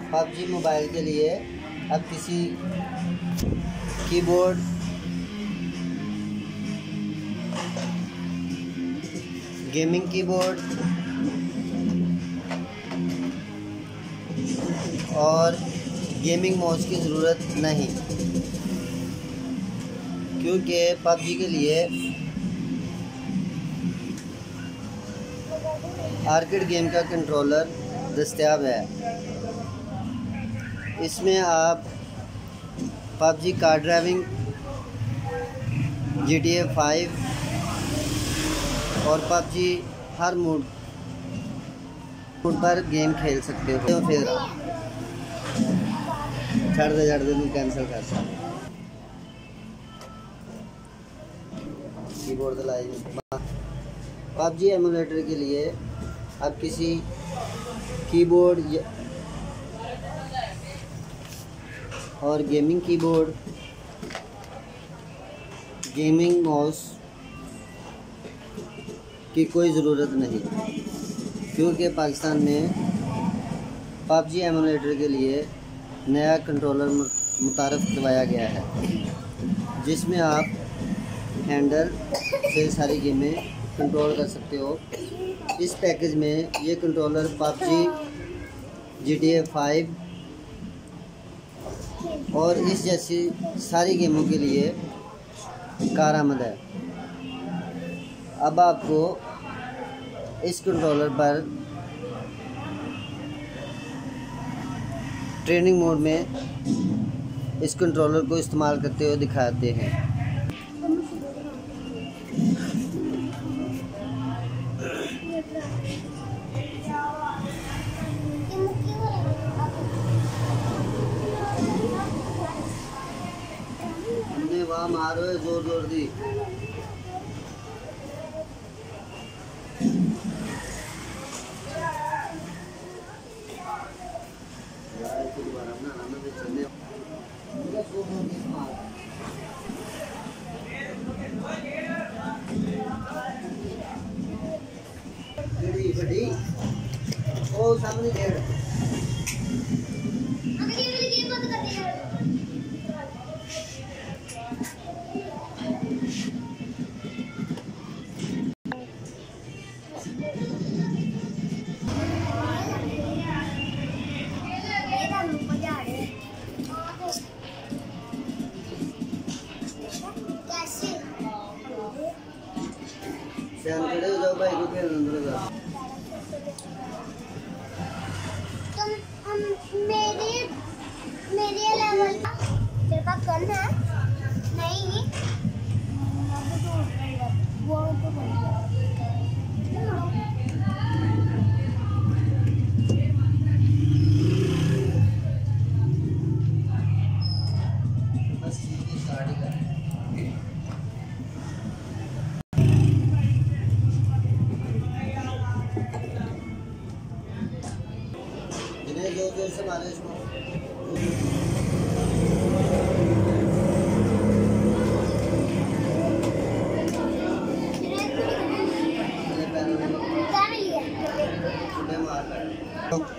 PUBG mobile के लिए अब किसी कीबोर्ड, गेमिंग कीबोर्ड और गेमिंग माउस की ज़रूरत नहीं, क्योंकि पबजी के लिए आर्केड गेम का कंट्रोलर दस्तयाब है। इसमें आप पबजी कार ड्राइविंग, GTA 5 और पबजी हर मूड पर गेम खेल सकते हो। तो फिर छड़ दे तू कैंसिल कर सकते कीबोर्ड दलाई। पबजी एमुलेटर के लिए अब किसी कीबोर्ड और गेमिंग कीबोर्ड, गेमिंग माउस की कोई ज़रूरत नहीं, क्योंकि पाकिस्तान में पबजी एमुलेटर के लिए नया कंट्रोलर मुतारफ़ करवाया गया है, जिसमें आप हैंडल से सारी गेमें कंट्रोल कर सकते हो। इस पैकेज में ये कंट्रोलर पबजी, GTA 5 और इस जैसी सारी गेमों के लिए कारआमद है। अब आपको इस कंट्रोलर पर ट्रेनिंग मोड में इस कंट्रोलर को इस्तेमाल करते हुए दिखाते हैं। वहाँ मारो जोर जोर दी। ओ सामने डेढ़ खड़े हो जाओ भाई को खेल अंदर जा। तुम हम मेरे लेवल तेरे पास गन है? नहीं वो तो जोर से मारे इसको। मार